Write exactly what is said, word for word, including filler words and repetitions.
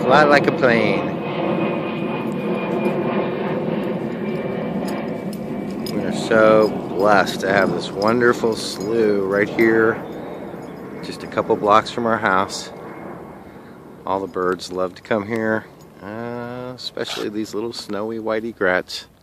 Fly like a plane. We are so blessed to have this wonderful slough right here, just a couple blocks from our house. All the birds love to come here, uh, especially these little snowy white egrets.